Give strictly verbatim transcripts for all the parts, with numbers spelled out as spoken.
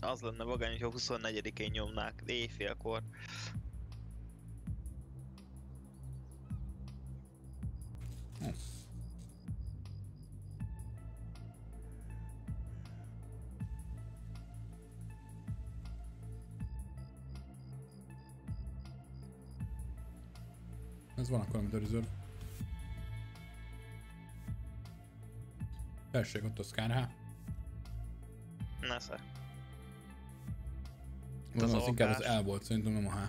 Az lenne vagány, hogyha huszonnegyedikén nyomnák éjfélkor. Hm. Ez van akkor, amit a Reserve. Tessék, ott a Scar H. Nesze. Van, az, az inkább az L volt, szerintem nem a H.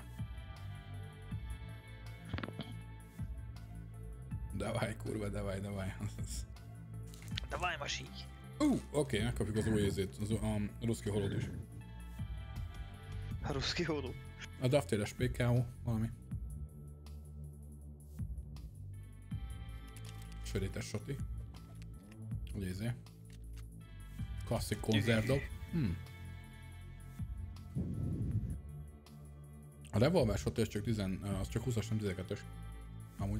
Davaj, kurva, davaj, davaj. Davaj, masíj! Ú, uh, oké, okay, megkapjuk az új ézét, az a um, ruszki holót is. A ruszki holó? A daftéres pé ká o, valami. Sörétes soti. Ugye izé. Klasszik konzervdob. Hmm. A revolver soti az csak, tíz, az csak húszas, nem tizenkettős. Amúgy.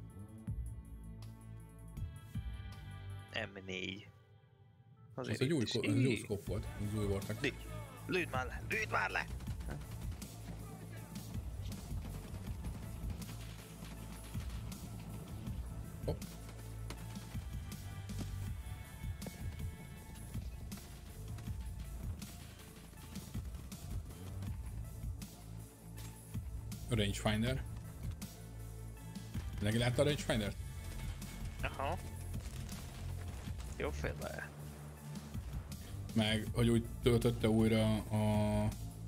em négy. Az egy új, az egy új scope volt, az új voltak. Lőd már le, lőd már le! Hopp. Rangefinder. Mindenki látta a Rangefindert? Aha. Jó féle. Meg, hogy úgy töltötte újra a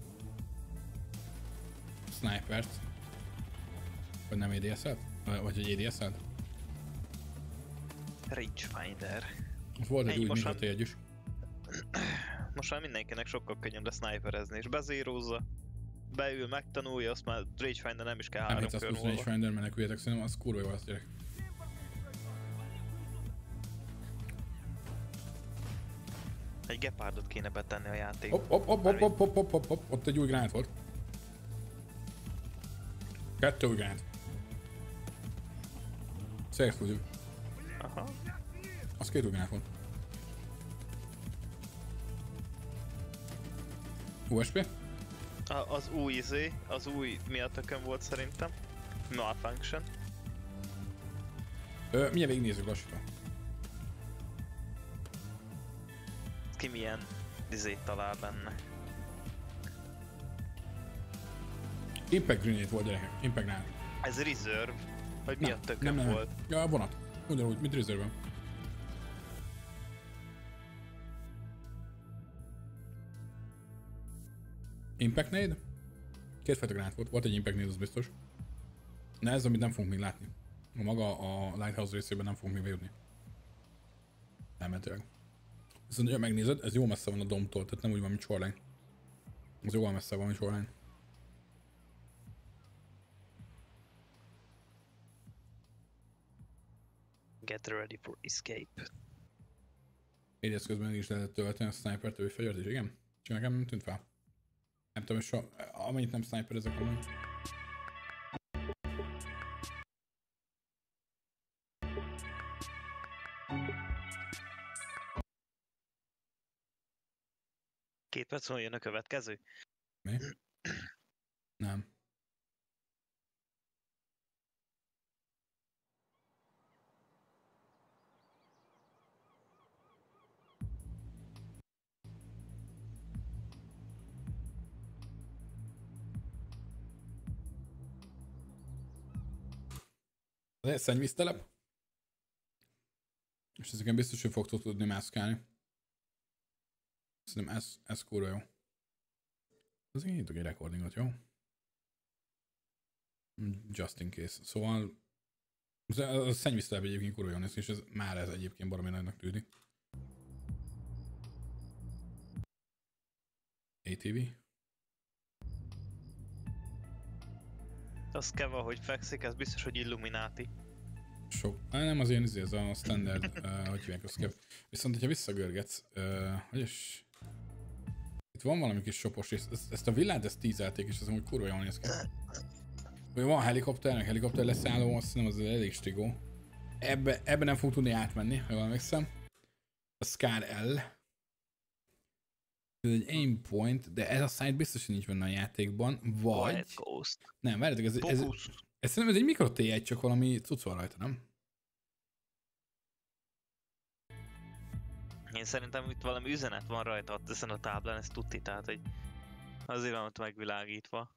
snipert. Vagy nem é dé es-et? Vagy hogy é dé es-et? Rangefinder. Ott volt egy új mintatégy is. Most már mindenkinek sokkal könnyebb lesz sniperezni, és bezérózza. Beül, megtanulja, azt már Rangefinder nem is kell három kör múlva. Nem Rangefinder, meneküljetek, szerintem az kurva jó azt gyerek. Egy gepárdot kéne betenni a játékba. Hopp, hopp, hopp, hopp, hopp, hopp, hopp, hopp, ott egy új gránát volt. Kettő új gránát. Szélexkluzív. Aha. Az két új gránát volt. u es pé? A, az új izé, az új miattökön volt szerintem. Malfunction. Ö, mindjárt végignézzük lassítan. Ki milyen izét talál benne. Impact Grenade volt, gyerekek. Impact Grenade. Ez Reserve? Vagy mi a tökön nem, nem, volt? Ja, a vonat. Ugyanúgy, mint Reserve-ben. Impact Nade? Kétfajta gránát volt. Volt egy Impact Nade, az biztos. De ez, amit nem fogunk még látni. A maga a Lighthouse részében nem fogunk még bejutni. Elméletileg. Viszont, ha megnézed, ez jó messze van a domtól, tehát nem úgy van, mint Shoreline. Ez jóval messze van, mint Shoreline. Get ready for escape. Égyez közben meg is lehetett tölteni a sniper tői fegyvert is, igen? Csak nekem nem tűnt fel. Nem tudom, hogy so... amennyit nem sniper ezek amúgy. Két perc múlva jön a következő? Mi? Nem. Ez egy szennyvíztelep. És ezeken biztos, hogy fogtok tudni mászkálni. Szerintem ez, ez kurva jó. Azért én nyitok egy recordingot, jó? Just in case. Szóval... A szennyvíztelep egyébként kurva jó néz ki, és ez, már ez egyébként baromi nagynak tűnik. á té vé. Az Keva, hogy fekszik, ez biztos, hogy Illuminati. Sok. Á, nem az ilyen izé, ez a standard, uh, hogy hívják, az kev. Viszont, hogyha visszagörgetsz, uh, hogy is... Itt van valami kis sopos rész, ezt, ezt a villát ezt tízelték, és ez amúgy kurva jól néz ki. Vagy van helikopternek, helikopter leszálló, azt hiszem az elég stigó. Ebbe, ebbe nem fogunk tudni átmenni, ha jól emlékszem. A Scar L. Ez egy aim point, de ez a site biztos, hogy nincs benne a játékban, vagy... Quiet Ghost. Nem, várjátok, ez, ez, ez, Focus. ez szerintem ez egy mikro té egy, csak valami cucc van rajta, nem? Én szerintem itt valami üzenet van rajta ott ezen a táblán, ez tuti, tehát hogy azért van ott megvilágítva.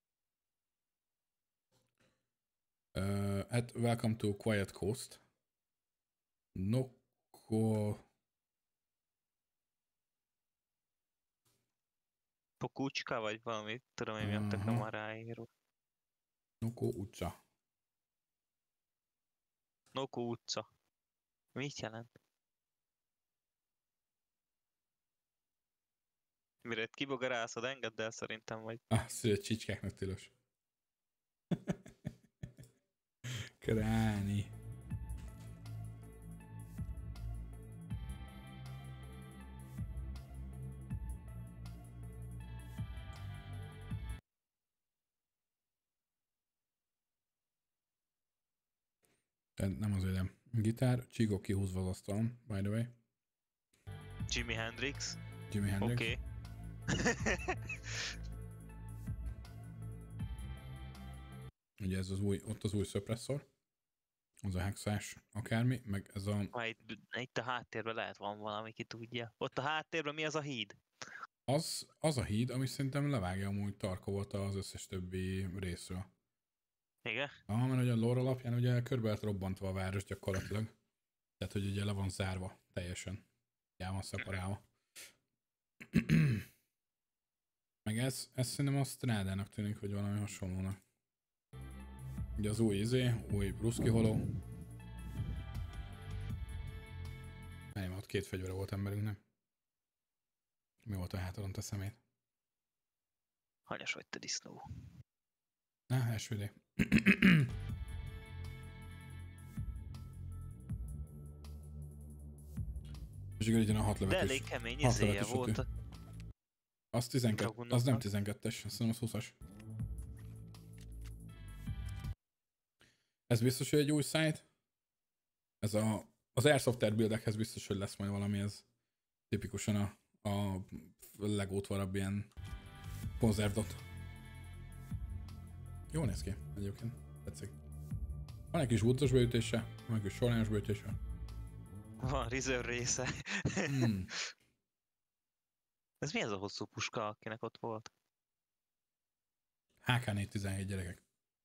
Uh, hát, welcome to Quiet Coast. Noko... Pokucska vagy valami, tudom én, milyen tökre van ráírva. Noko utca. Noko utca. Mit jelent? Mire kibogarászod, engedd el szerintem, vagy... Ah, szület csicskáknak tilos. Kráni. Tehát nem az ödem. Gitár, Csigó kihúzva az asztalon, by the way. Jimi Hendrix. Jimi Hendrix. Oké. Okay. Ugye ez az új, ott az új szöpresszor. Az a hexás akármi, meg ez a... Ha itt, itt a háttérben lehet van valami, ki tudja. Ott a háttérben mi az a híd? Az, az a híd, ami szerintem levágja amúgy Tarkovot az összes többi részről. Igen? Aha, mert ugye a lore alapján ugye körbe lett robbantva a város gyakorlatilag. Tehát, hogy ugye le van zárva teljesen. El van szeparálva. Meg ez, ez szerintem a Strádának tűnik, hogy valami hasonlónak. Ugye az új izé, új Ruszki holó. Nem, ott két fegyvere volt emberünknek. Mi volt a hátadon te szemét? Hanyas vagy te disznó. Na, első idő. És igen, a hat De lövetés. elég kemény hat izéje lövetés volt. ütő. Az tizenkettő, az nem tizenkettes, azt hiszem az húszas. Ez biztos, hogy egy új site. Ez a, az Airsoft buildekhez biztos, hogy lesz majd valami, ez tipikusan a, a legót valami ilyen konzervdot. Jól néz ki egyébként, tetszik. Van egy kis woodos beütése, van egy kis sorányos beütése. Van reserve része. Hmm. Ez mi ez a hosszú puska, akinek ott volt? há ká négyszáztizenhét gyerekek.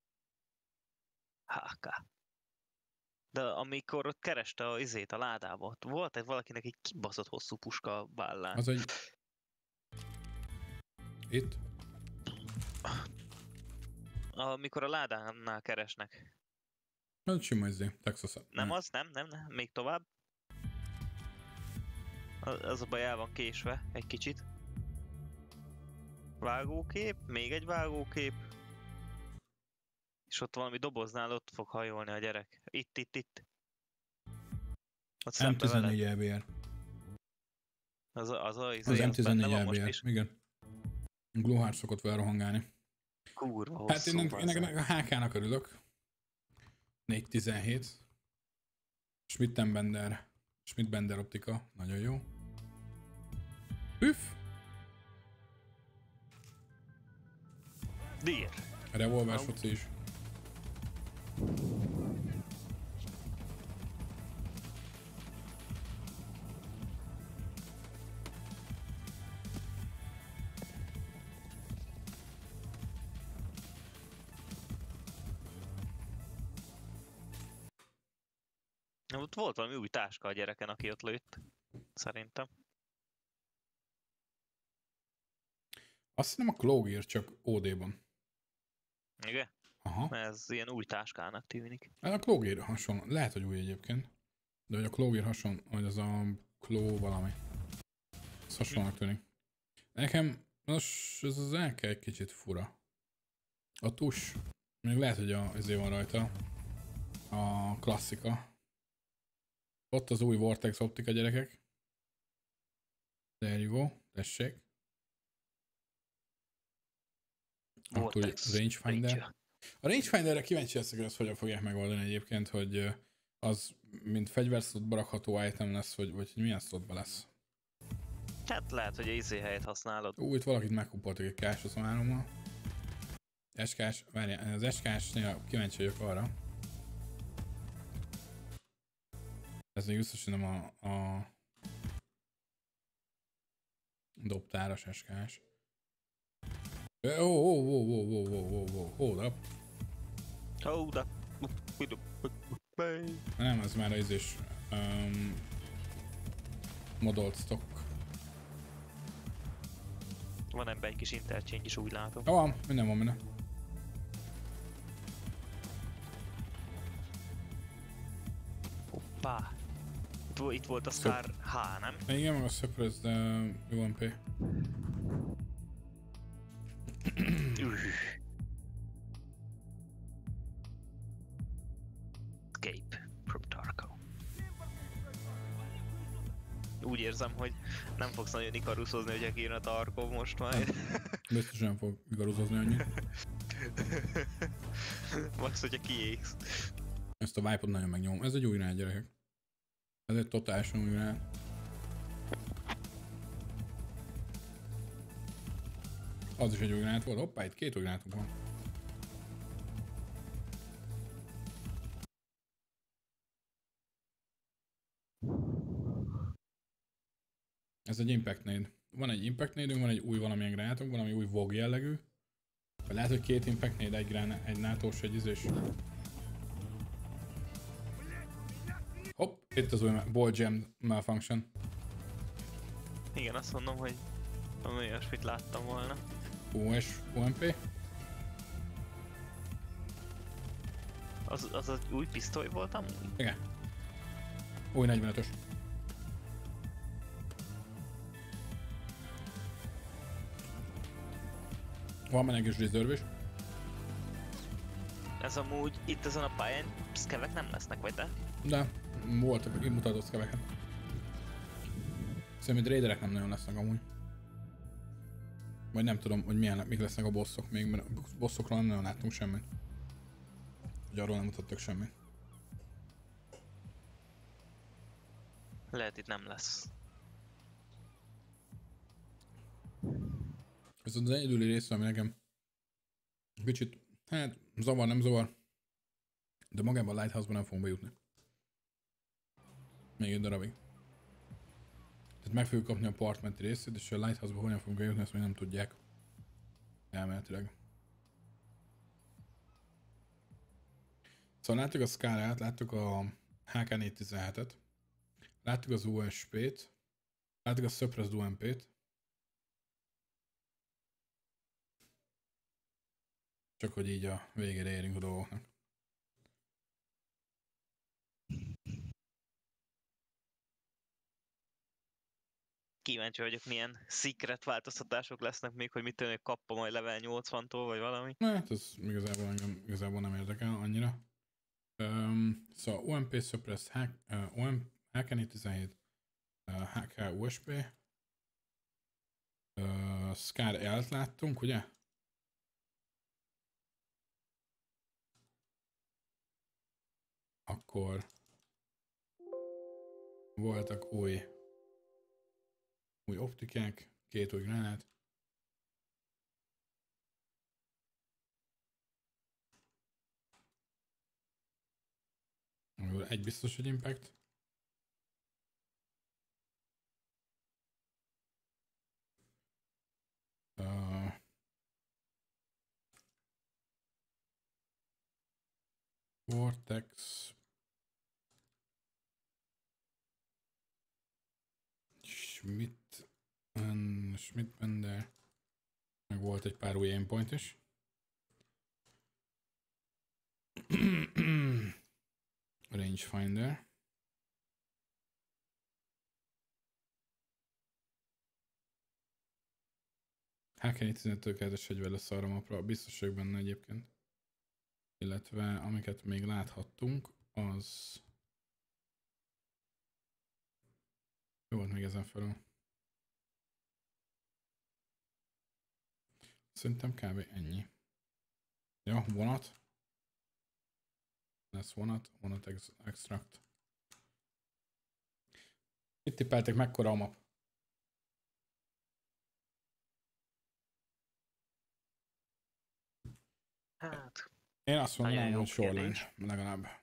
há ká. De amikor ott kereste a izét a ládába, ott volt egy valakinek egy kibaszott hosszú puska a vállán. Az egy... Itt? Amikor a ládánál keresnek. Az sima izé, Texas. Nem az, nem, nem, nem, még tovább. Az a baj, el van késve egy kicsit. Vágókép, még egy vágókép. És ott valami doboznál ott fog hajolni a gyerek. Itt, itt, itt. Ott em tizennégy el bé er. Az a, az a, az Az em tizennégy el el bé er, igen. Glowhard szokott vele rohangálni. Kurva hosszú. Hát én, én, én a há ká-nak örülök. négyszáztizenhét. Schmittenbender. Schmidt-Bender optika. Nagyon jó. Üff! Dír. Revolver foci is. Ott volt valami új táska a gyereken, aki ott lőtt. Szerintem. Azt hiszem a Clawgear csak ó dé-ban. Igen? Aha. Ez ilyen új táskának tűnik. Hát a Clawgear hasonló. Lehet, hogy új egyébként. De hogy a Clawgear hasonló, hogy az a Claw valami. Ez hasonlónak tűnik. Nekem, nos, ez az el kell egy kicsit fura. A tus, még lehet, hogy a, ezért van rajta. A klasszika. Ott az új Vortex optika, gyerekek. There you go. Tessék. Akkor rangefinder. A rangefinderre kíváncsi leszek, hogy azt hogyan fogják megoldani egyébként, hogy az mint fegyverszlotba rakható item lesz, vagy, vagy milyen szlotba lesz. Hát lehet, hogy a izé helyet használod. Ú, itt valakit megkupoltak egy kás huszonhárommal. Eskás, várjál, az eskásnél kíváncsi vagyok arra. Ez még biztosan nem a, a dobtáras eskás. Ó, ó, ó, ó, ó, ó, ó, ó, hold up. Hold up. Nem, ez már az is um, modolt stock. Van ebben egy kis interchange is, úgy látom. Jó, van, minden van benne. Hoppá. Itt, vo- itt volt a Scar H, nem? Igen, meg a Suppressed uh, U M P. Üh. Escape from Tarkov. Úgy érzem, hogy nem fogsz nagyon ikaruszozni, hogyha kijön a Tarkov most majd. Biztos nem fog igaruzozni annyit. Max, hogyha kiégsz. Ezt a vibe-ot nagyon megnyomom. Ez egy új rád, gyerekek. Ez egy totálisan új rád. Az is egy új rád volt. Hoppá, itt két új rád van. Ez egy Impact Nade. Van egy Impact Nade-ünk, van egy új valamilyen gránátunk, valami új Vogue jellegű. Vagy lehet, hogy két Impact Nade, egy gránát, egy nátós, egy izés. Hopp, itt az új Ball Jam Malfunction. Igen, azt mondom, hogy valami olyasmit láttam volna. U S U M P. Az, az az új pisztoly volt amúgy? Igen. Új negyvenötös. Van benne egy kis reserve is. Ez amúgy itt ezen a pályán szkevek nem lesznek, vagy de? De voltak, így mutatott szkeveket. Szerintem raiderek nem nagyon lesznek amúgy. Vagy nem tudom, hogy milyen, mik lesznek a bosszok még, mert a bosszokról nem nagyon láttunk semmit. Hogy arról nem mutattak semmit. Lehet itt nem lesz. Ez az egyedüli része, ami nekem kicsit, hát zavar, nem zavar. De magában a Lighthouse-ban nem fogunk bejutni. Még egy darabig. Tehát meg fogjuk kapni a partmenti részét, és a Lighthouse-ba hogyan fogunk bejutni, ezt még nem tudják. Elméletileg. Szóval láttuk a Scarát, láttuk a H K négyszáztizenhetet, láttuk az U S P-t, láttuk a Suppressed U M P-t. Csak hogy így a végére érünk a dolgoknak. Kíváncsi vagyok, milyen secret változtatások lesznek még, hogy mit tűnik kappa majd level nyolcvantól, vagy valami. Hát ez igazából engem igazából nem érdekel annyira. Um, szóval U M P Suppressed H K négyszáztizenhét uh, H K U S P uh, Scar L-t láttunk, ugye? Akkor voltak új új optikák, két új gránát. Egy biztos, hogy impact. Uh, Vortex. Schmidt. Schmidt Bender. Meg volt egy pár új aimpoint is. Rangefinder. H K négyszáztizenöt tökéletes fegyver lesz arra mapra, biztos vagyok benne egyébként. Illetve amiket még láthattunk, az... Jó volt még ezen felül. Szerintem kb. Ennyi. Ja, vonat. Lesz vonat, vonat ex extract. Itt tippeltek mekkora a map? Hát, Én azt nagyon mondanám, jó hogy shoreline, kérdés. legalább.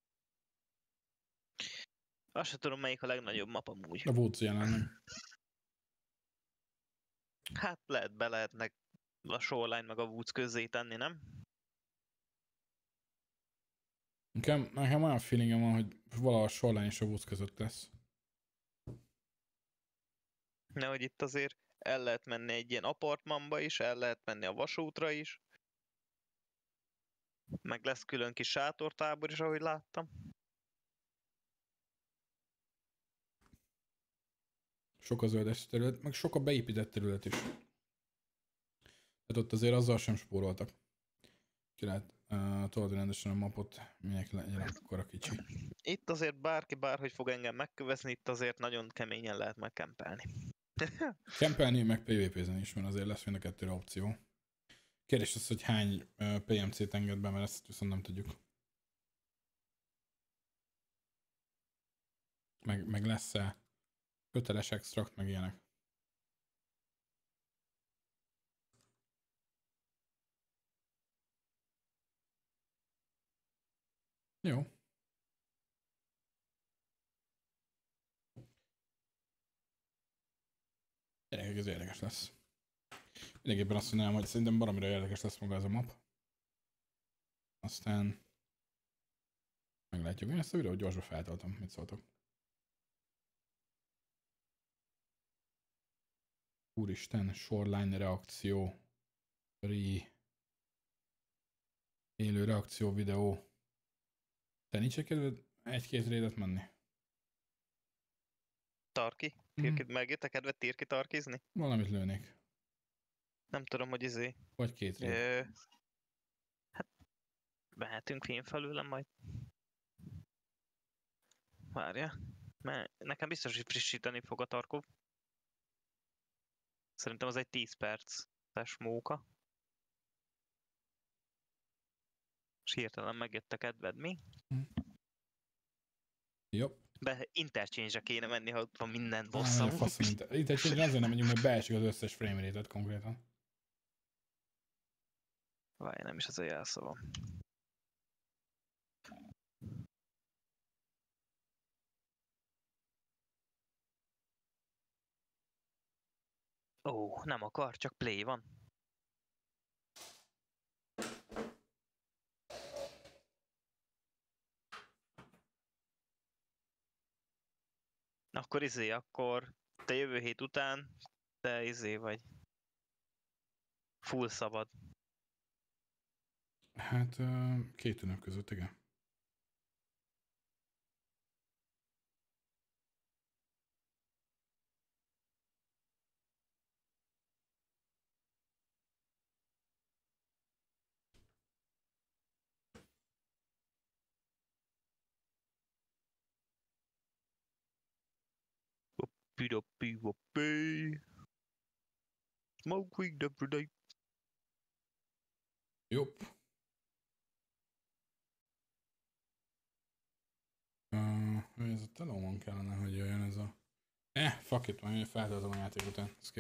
Azt sem tudom, melyik a legnagyobb map amúgy. A Woods jelenleg. Hát lehet, be lehetnek a Shoreline meg a Woods közé tenni, nem? Nekem, nekem olyan feelingem van, hogy valahol a shoreline és a Woods között lesz. Nehogy itt azért el lehet menni egy ilyen apartmanba is, el lehet menni a vasútra is. Meg lesz külön kis sátortábor is, ahogy láttam. Sok a zöldes terület, meg sok a beépített terület is. Tehát ott azért azzal sem spóroltak. Ki lehet uh, tolni rendesen a mapot, minek legyen akkor a kicsi. Itt azért bárki bárhogy fog engem megkövezni, itt azért nagyon keményen lehet megkempelni. Kempelni, meg pé vé pézni is van, azért lesz mind a kettőre opció. Kérdés az, hogy hány uh, pé em cét enged be, mert ezt viszont nem tudjuk. Meg, meg lesz-e köteles extrakt, meg ilyenek. Jó. Gyerekek, ez érdekes lesz. Mindenképpen azt mondanám, hogy szerintem baromira érdekes lesz maga ez a map. Aztán meglátjuk. Én ezt a videót gyorsba feltoltam. Mit szóltok? Úristen, shoreline reakció. Re... Élő reakció videó. Te nincs egy kedved egy-két rédet menni? Tarki? Tirki, mm. Megjött a kedved Tirki tarkizni? Valamit lőnék. Nem tudom, hogy izé. Vagy két rét. Ö... Hát, mehetünk film felőlem majd. Várja. Mert nekem biztos, hogy frissíteni fog a Tarkov. Szerintem az egy tíz perces móka. És hirtelen megjött a kedved, mi? Hm. Jobb. Be interchange-re kéne menni, ha ott van minden Ah, bosszam. interchange azért nem megyünk, mert beesik az összes frame rate-et konkrétan. Várj, nem is az a jelszava. Ó, nem akar, csak play van. Akkor izé, akkor te jövő hét után, te izé vagy. Full szabad. Hát két ünnep között, igen. Pida piva pay. Smoke weed every day. Jobb. Uh, ez a telómon kellene, hogy jöjjön ez a... Eh, fuck it, majd feltöltöm a játék után.